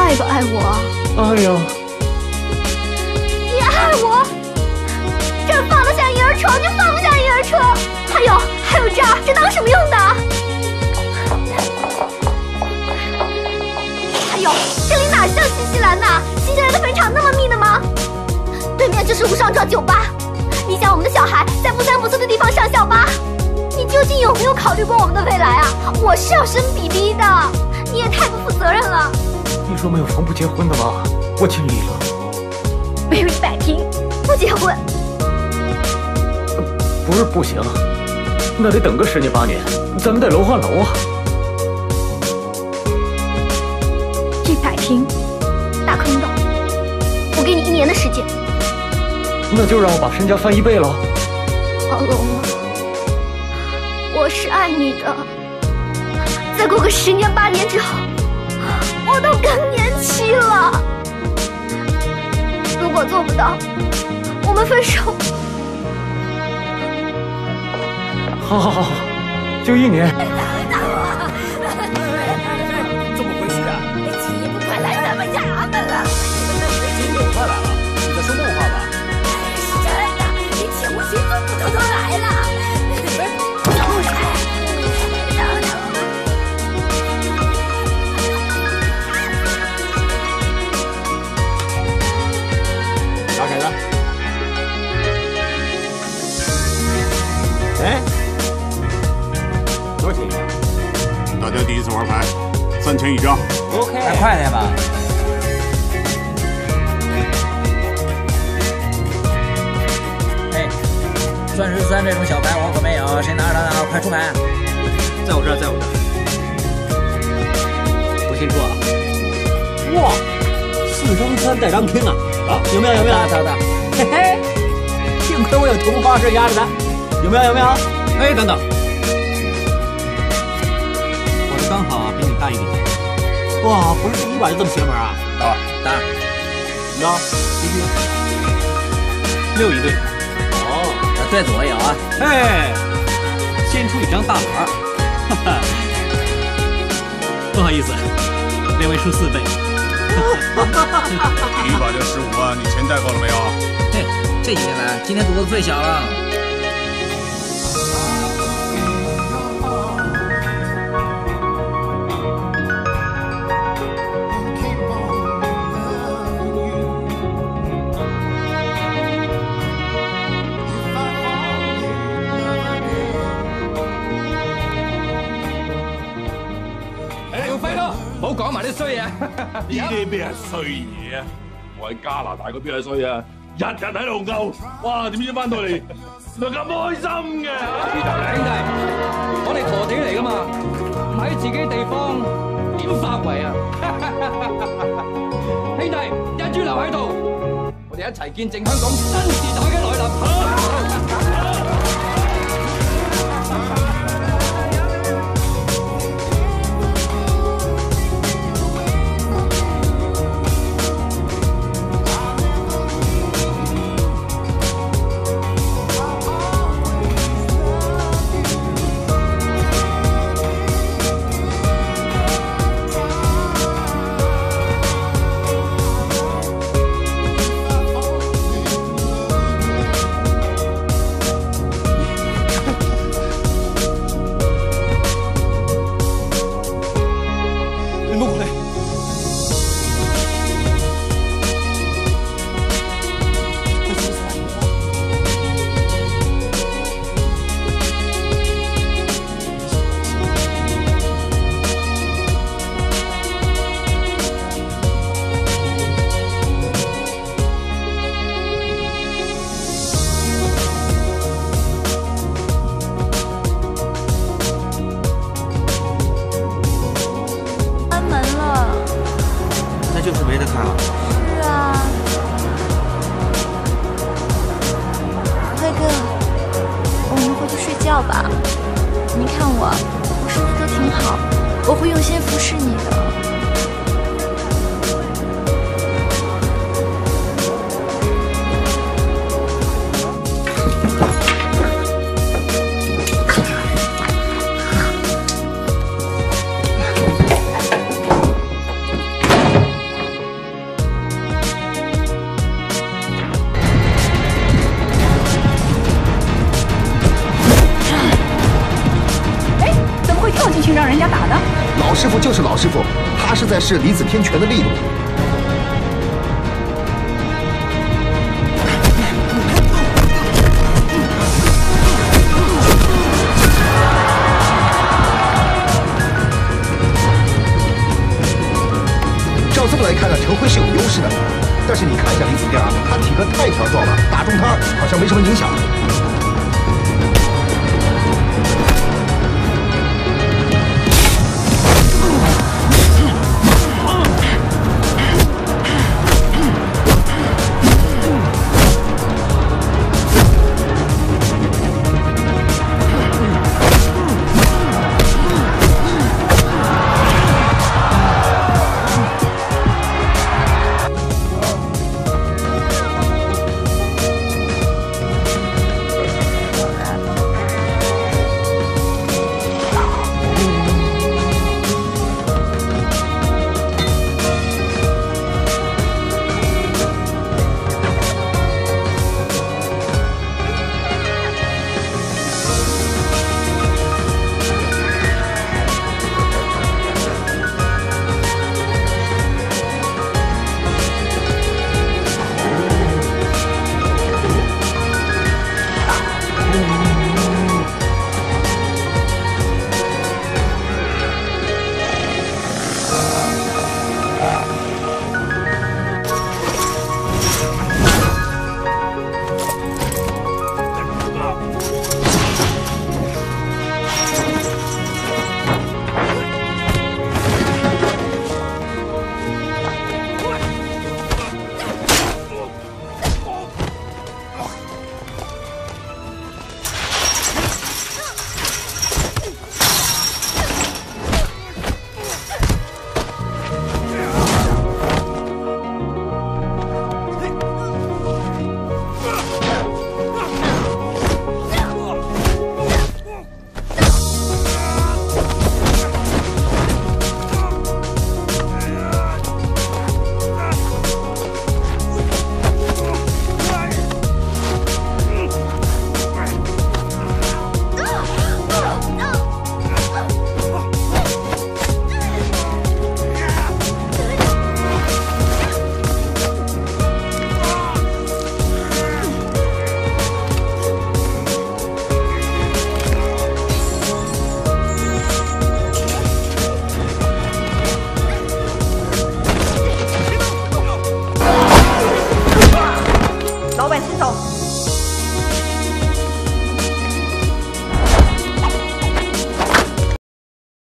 爱不爱我？ 爱呀！ 你爱我？这儿放得下婴儿床就放不下婴儿床，还有这当什么用的？还有这里哪像新西兰呐？新西兰的坟场那么密的吗？对面就是无上庄酒吧，你想我们的小孩在不三不四的地方上校吧？你究竟有没有考虑过我们的未来啊？我是要生 BB 的，你也太不负责任了。 你说没有房不结婚的吗？我尽力了。 没有100平，不结婚。 不是不行，那得等个10年8年，咱们得楼换楼啊。 100平，大坑道，我给你1年的时间。 那就让我把身家翻1倍了。 阿龙啊，我是爱你的。再过个10年8年之后，我都更年期了。如果做不到，我们分手。 好，就1年。 怎么回事啊？ 起不快来咱们衙门了！ 今天快来了，你在说梦话吧？ 是真的，你请我媳妇不偷偷来了。 打骰子。哎，多少钱一张？ 大家第一次玩牌，3000一张。 OK， 再快点吧。哎，钻石3这种小牌我可没有，谁拿着呢？快出牌！在我这儿，在我这儿。我先出啊！哇，4张3带张 king 啊！啊，有没有？大，嘿嘿，幸亏我有同花顺压着呢。有没有？哎，等等，我的刚好比你大一点。哇，不是第1把就这么邪门啊！打，你呢？继续，6一对。哦，对左也有啊。哎，先出1张大牌，哈哈，不好意思，那位输4倍。 第1把就15万，你钱带够了没有？ 嘿，这几年来，今天赌的最小了。 唔好講埋啲衰嘢。 呢啲咩係衰嘢啊？我喺加拿大嗰邊係衰啊，日日喺度勾，哇！點知翻到嚟原來咁開心嘅？ 兄弟，我哋陀地嚟噶嘛，喺自己地方點發圍啊？兄弟，一於留喺度，我哋一齊見證香港新時代嘅來臨。 就是没得看了。 是啊，辉哥，我们回去睡觉吧。你看我身体都挺好，我会用心服侍你的。 他是在试李子天拳的力度。照这么来看呢，陈辉是有优势的。但是你看一下李子天啊，他体格太强壮了，打中他好像没什么影响。